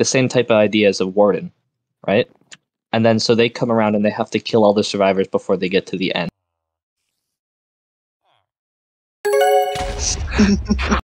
the same type of idea as a warden, right? And then so they come around and they have to kill all the survivors before they get to the end.